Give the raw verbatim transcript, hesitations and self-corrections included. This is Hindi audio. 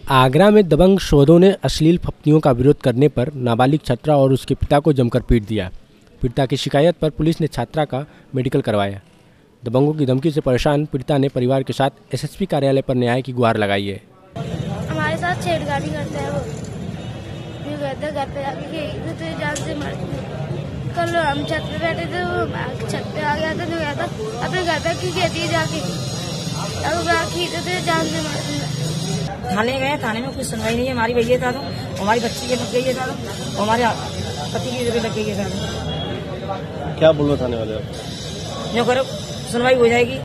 आगरा में दबंग शोधों ने अश्लील फप्तियों का विरोध करने पर नाबालिग छात्रा और उसके पिता को जमकर पीट दिया। पीड़िता की शिकायत पर पुलिस ने छात्रा का मेडिकल करवाया। दबंगों की धमकी से परेशान पीड़िता ने परिवार के साथ एसएसपी कार्यालय पर न्याय की गुहार लगाई है। हमारे साथ छेड़खानी करते हैं वो, ये कहते घर पे जाके कि तुझे जान से मार दूंगा। कल हम छत पे बैठे थे, वो छत पे आ गया था, तो कहता अपने घर पे क्यों कहती है जाके, तो तुझे जान से मार दूंगा। थाने गए, थाने में कुछ सुनवाई नहीं है। हमारी भैया था, तो हमारी बच्ची के लग गई है, था हमारे पति की जगह लग गई है। क्या बोलो थाने वाले? जो करो सुनवाई हो जाएगी।